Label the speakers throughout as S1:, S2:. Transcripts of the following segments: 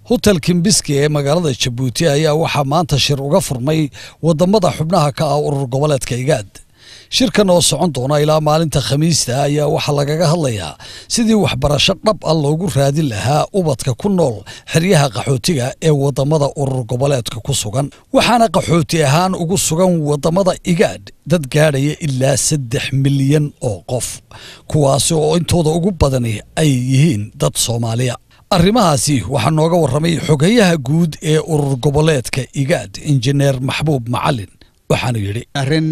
S1: hotel Kimbiski ee magaalada Djibouti ayaa waxaa maanta shir uga furmay wadamada xubnaha ka ah urur goboleedka IGAD. Shirkan oo socon doona ilaa maalinta Khamiista ayaa waxa lagaga hadlayaa sidii waxbarasho dhab ah loogu raadin lahaa ubadka ku nool xeryaha qaxootiga ee wadamada urur goboleedka ku sugan. Waxaana qaxooti ahaan ugu sugan wadamada IGAD dad gaadhaya ilaa 3 milyan oo qof, kuwaas oo intooda ugu badani ay yihiin dad Soomaaliya. arrimahaasi waxaa nooga warramay xogayaha guud ee urur goboleedka IGAD injineer Maxbuub Macalin. waxaanu yiri
S2: arrin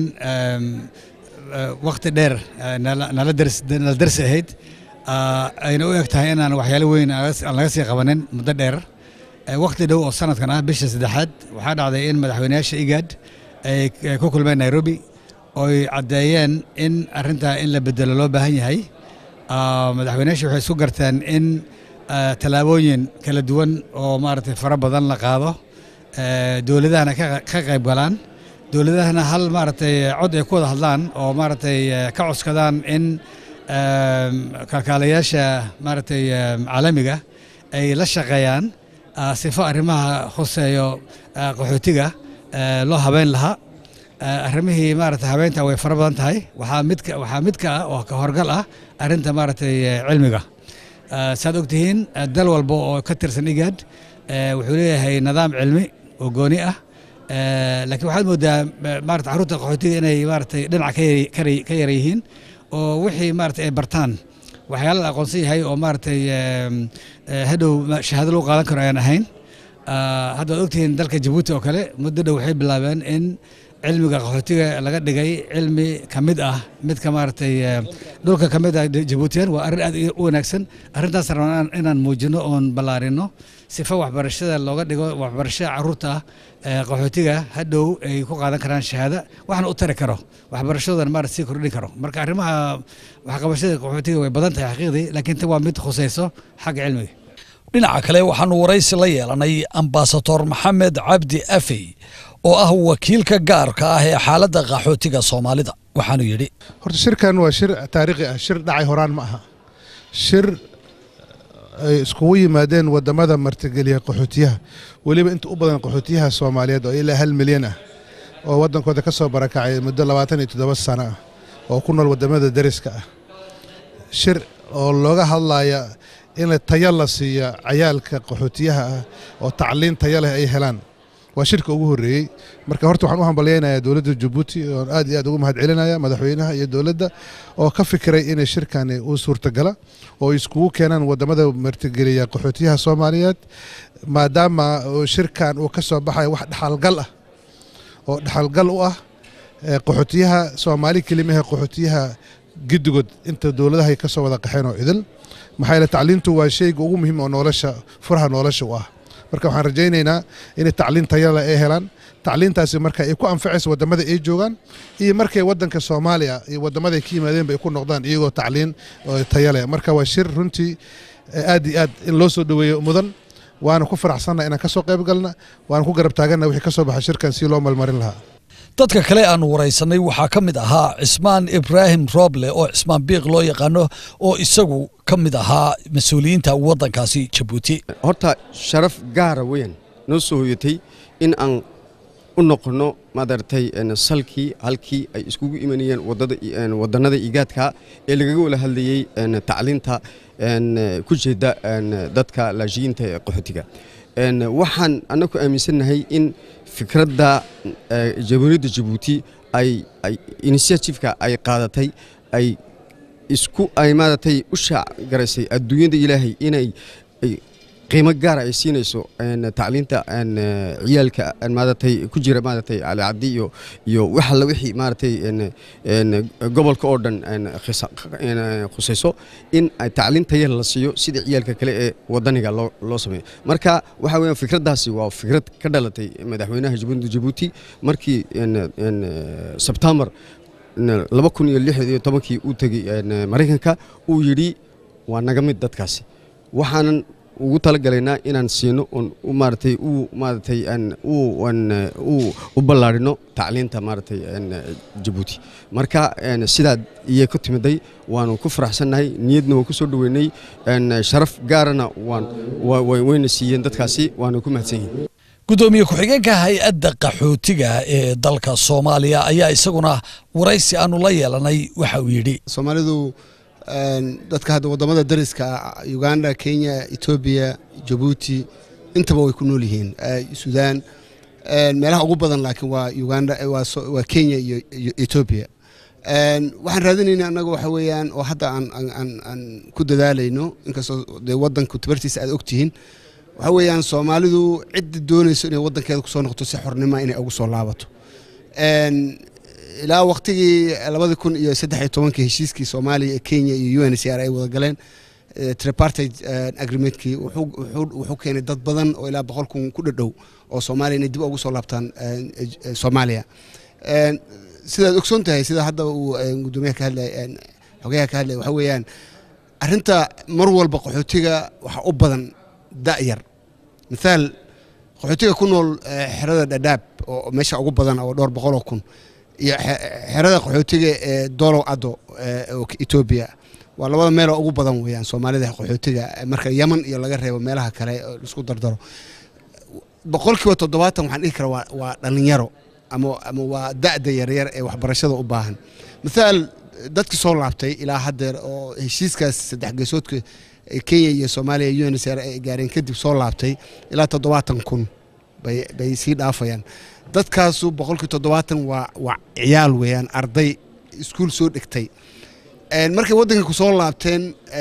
S2: waqti dheer nala darsi ahayd ayna u eg tahay inaan waxyaalo weyn aan laga sii qabanin muddo dheer. waqti dhow oo sanadkan ah bisha saddexaad waxaa dhacday in madaxweynayaasha IGAD ay ku kulmeen Nairobi oo ay caddeeyeen in arrintaa in la bedelo loo baahan yahay. madaxweynayaasha waxay isku garteen in talaabooyin kala duwan oo maaragtay fara badan la qaado, dowladahana ka qayb galaan, dowladahana hal maaragtay cod ay ku wada hadlaan oo maaragtay ka codsadaan in kalkaalayaasha maaragtay caalamiga ay la shaqeeyaan sifo arrimaha khuseeyo qaxootiga loo habeyn lahaa. arrimihii maaragtay habeynta way fara badan tahay. waxaa mid ka ah oo ka horgal ah arrinta maaragtay cilmiga. saad ogtihiin dal walba oo ka tirsan IGAD wuxuu leeyahay nidaam cilmi oo gooni ah, laakiin waxaad moodaa maaragtay carruurta qaxootiga inay maaragtay dhinac ka yar yihiin oo wixii maaragtay ay bartaan waxyaalo la aqoonsan yahay oo maaragtay hadhow shahaado lagu qaadan karo ayaan ahayn. hadda waad ogtihiin dalka Djibouti oo kale muddo dhow waxay bilaabeen in cilmiga qaxootiga laga dhigay cilmi ka mid ah midka maaragtay dhulka ka mid ah Djiboutian. waa arrin aad u wanaagsan. arrintaas rabnaan inaan muujino oon ballaarino sifa waxbarashada looga dhigo waxbarashada carruurta qaxootiga hadhow ay ku qaadan karaan shahaado waxna u tari karo waxbarashadoodan maaragtay sii kordhin karo. marka arrimaha waxqabashada qaxootiga way badan tahay xaqiiqdii, laakiin tan waa mid khusayso xagga cilmiga.
S1: dhinaca kale waxaanu waraysi la yeelanay ambaasador Maxamed Cabdi Afey oo ah wakiilka gaarka ah ee xaaladda qaxootiga Soomaalida. waxaanu yiri
S3: horta shirkan waa shir taariikhi ah, shir dhacay horaan ma aha. shir ay iskugu yimaadeen wadamada martigeliya qaxootiyaha, waliba inta u badan qaxootiyaha Soomaaliyeed oo ilaa 1 milyan ah oo wadankooda ka soo barakacay muddo 27 sano ah oo ku nool wadamada dariska ah. shir oo looga hadlaya in tayo la siiyo ciyaalka qaxootiyaha ah oo tacliin tayo leh ay helaan. waa shirka ugu horeeyay. marka horta waxaan u hambalyeynaa dawladda Djibouti oo aad iyo aad ugu mahadcelinaya madaxweynaha iyo dawladda oo ka fikiray in shirkan uu suurtagala oo iskugu keenaan wadamada martigeliya qaxootiyaha Soomaaliyeed, maadaama shirkan uu ka soo baxay wax dhaxalgal ah oo dhaxalgal u ah qaxootiyaha Soomaali kalimaha qaxootiyaha gidigod inta dawladaha ay ka soo wada qaxeen oo idil. maxay la tacliintu waa shayga ugu muhiim oo nolosha furaha nolosha u ah. marka waxaan rajaynaynaa in tacliin tayo leh ay helaan. tacliintaasi marka ay ku anfacayso wadamada ay joogaan iyo markay wadanka Soomaaliya iyo wadamada ay ka yimaadeen bay ku noqdaan iyagoo tacliin tayo leh. marka waa shir runtii aad iyo aad in loo soo dhaweeyo mudan. waana ku faraxsanahay inaan ka soo qayb galna, waana ku garab taaganahay wixii ka soo baxay shirkan si loo malmarin lahaa.
S1: dadka kale aan waraysanay waxaa ka mid ahaa Cismaan Ibrahim Roble oo Cismaan Biiq loo yaqaano oo isagu ka mid ahaa mas'uuliyiinta wadankaasi Djibouti.
S4: horta sharaf gaar ah weyn noo soo hoyatay in aan u noqono madartay salkii halkii ay iskugu imanayeen wadanada IGADka ee lagaga wada hadlayay tacliinta ku jeeda dadka laajiinta qaxootiga. waxaan anagu aaminsanahay in fikradda jamhuuriyadda Djibouti ay initiative-ka ay qaadatay ay maaragtay u shaac garaysay adduunyada Ilaahay inay qiimo gaar ah ay siinayso tacliinta ciyaalka maaragtay ku jira maaragtay Cali iyo waxa la wixii maaragtay gobolka oo dhan khusayso in ay tacliinta yar la siiyo sida ciyaalka kale ee wadaniga loo sameeyo. marka waxa weeyaan fikraddaasi waa fikrad ka dhalatay madaxweynaha Djibouti markii September 2016 uu tagay Mareykanka uu yiri waa naga mid dadkaasi. waxaanan ugu talagalaynaa inaan siino oon maaragtay u ballaarino tacliinta maaragtay Jabuuti marka sidaa iyay ku timiday waanu ku faraxsannahay niyadna waan ku soo dhaweynay sharaf gaarana wayna siiyeen dadkaasi waanu ku mahadsan yihiin
S1: gudoomiye ku-xigeenka hay-adda qaxootiga ee dalka Soomaaliya ayaa isaguna waraysi aanu la yeelanay waxa uu yidhi
S5: Soomaalidu dadka hadda wadamada dariska Uganda, Kenya, Ethiopia, Djibouti intaba way ku nool yihiin Suudaan meelaha ugu badan laakiin waa Uganda waa Kenya iyo Ethiopia waxaan raadinaynaa anagu waxa weeyaan oo hadda aan ku dadaalayno inkastoo wadanku tabartiisa aad ogtihiin waxa weeyaan Soomaalidu cid doonayso inay wadankeeda ku soo noqoto si xornimo inay ugu soo laabato ilaa waqtigii 2013 heshiiskii Soomaaliya Kenya iyo UNHCR ay wada galeen tripartite agreementkii wuxuu keenay dad badan oo ilaa 100,000 ku dhadhow oo Soomaaliya inay dib ugu soo laabtaan Soomaaliya sidaad ogsoon tahay sida hadda uu gudoomiyaha ka hadlay xogayaha ka hadlay waxa weeyaan arinta mar walba qaxootiga waxa u badan da'yar midaal qaxootiga ku nool xerada Dadaab oo meesha ugu badan oo 200,000 iyo xerada qaxootiga ee Dolow Ado oo Ethiopia waa labada meel ugu badan weeyaan Soomaalida qaxootiga marka Yemen iyo laga reebo meelaha kale isku dardaro 70% waxaan dhihi karaa waa dhalinyaro ama waa da'da yaryar ee waxbarashada u baahan midaal dadkii soo laabtay ilaa hadda oo heshiiskaas saddex geesoodka Kenya iyo Soomaaliya UNHCR ay gaareen kadib soo laabtay ilaa 70,000 bay sii dhaafayaan dadkaasu 70% waa ciyaal weeyaan arday iskuul soo dhigtay markay wadanka ku soo laabteen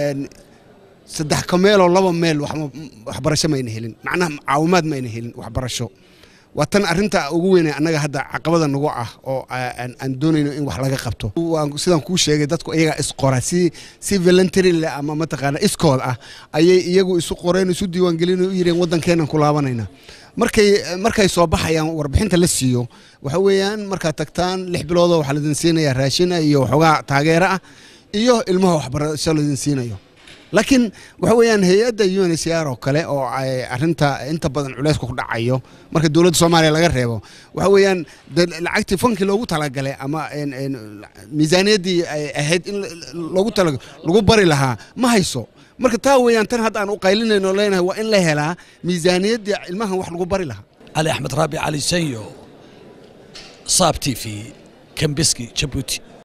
S5: saddex ka meel oo laba meel waxbarasho ma ayna helin macnaha caawimaad ma ayna helin waxbarasho watan arinta ugu weyn anaga hadda caqabada nagu ah oo aan doonayno in wax laga qabto sidaan ku sheegay dadku iyaga isqora si voluntary ama mataqaana iskood ah ayay iyagu isu qoreen isu diiwaan gelin u yireen wadankeena ku laabanayna markay soo baxayaan warbixinta la siiyo waxa weeyaan marka tagtaan 6 bilood waxa la idin siinayaa raashin iyo xogaa taageero ah iyo ilmaha waxbarasho la idin siinayo laakiin waxa weeyaan hay'adda UNHCR oo kale oo ay arinta inta badan culeys ku dhacayo marka dawladda Soomaaliya laga reebo waxa weeyaan lacagtii fanki loogu talagalay ama miisaaniyadii ay ahayd in lagu bari lahaa ma hayso marka taa weeyaan tan hadda aan u qaylinayno leenahay waa in la helaa miisaaniyadii ilmahan wax lagu bari lahaa
S1: Ali Axmed Raabi Ali Sanyo Saab TV Kambiski Djibouti